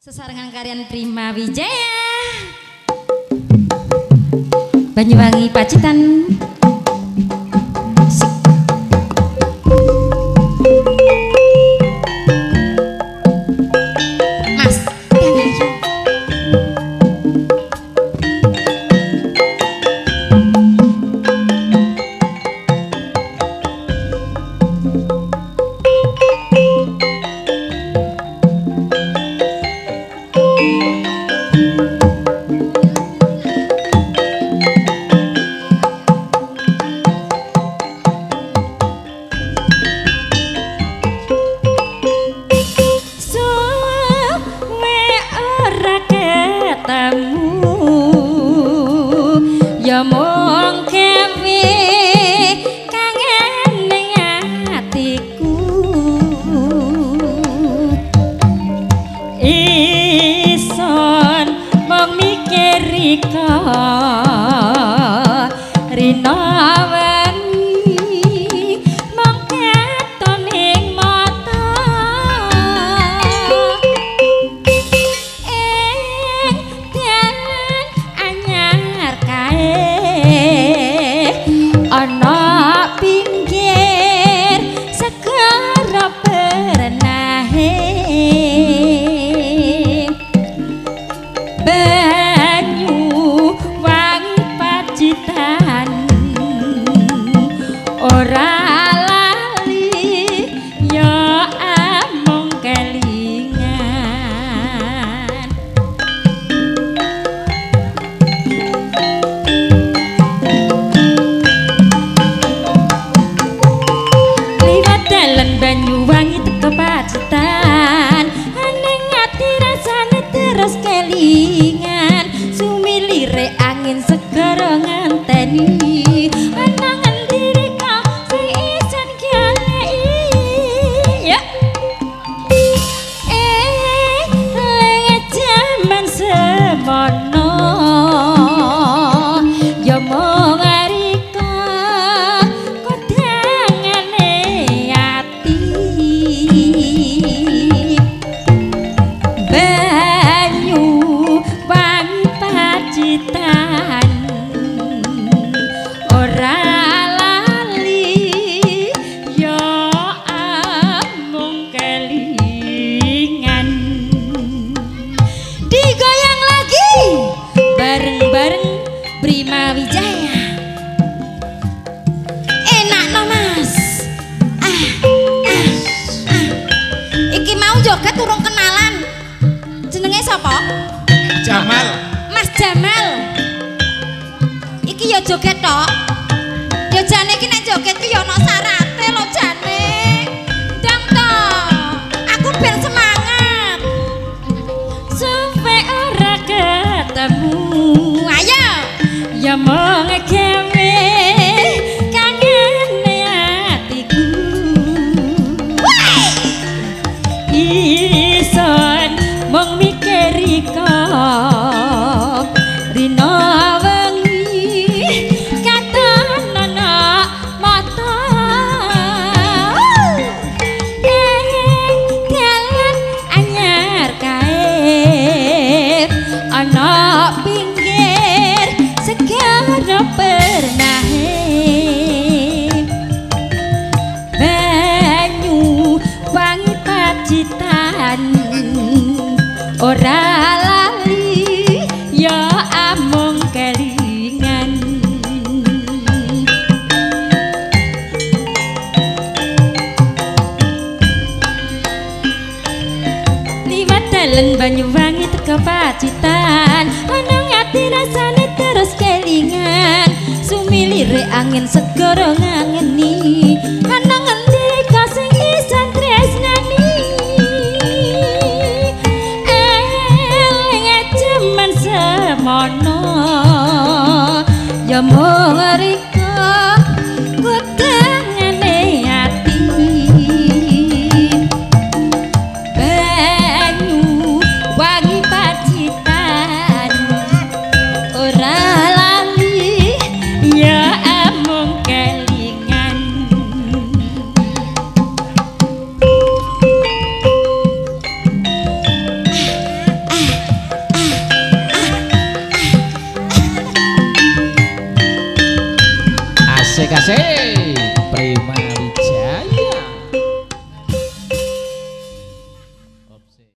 Sesarengan karyan Prima Wijaya Banyuwangi Pacitan. Mas, ya mung kewe kangen ning atiku ison mung mikir rika rina wengi mung keton ing mata ana pinggir segara pernahe banyu wangi Pacitan ora lali ya amung kelingan Banyuwangi teko Pacitan ning ati rasane terus kelingan sumilire angin segara nganteni ana ngendi rika sing isan goleki ya lenga jaman semono ya mung Pacitan ora lali ya amung kelingan digoyang lagi bareng-bareng Prima Wijaya enak no mas iki mau joget turun kenalan jenenge sapa? Jamal. Mas Jamal iki ya joget tok ya jane iki nek joget ki ya ana syarate lho jane ndang to aku ben semangat sampai ora ketemu ayo ya mong gawe kangen atiku ison mong mikir rika rina wengi katon ana mata dalan anyar kae ana pinggir segara pernahe banyu wangi Pacitan ora lali ya amung kelingan liwat dalan Banyuwangi teko Pacitan ana ngati rasane terus kelingan sumilire angin segara ngangeni ana ngendi ka sing isan tresnani jaman semono ya mung rika kutengane ati banyu wangi Pacitan ora lali ya amung kelingan Asik asik.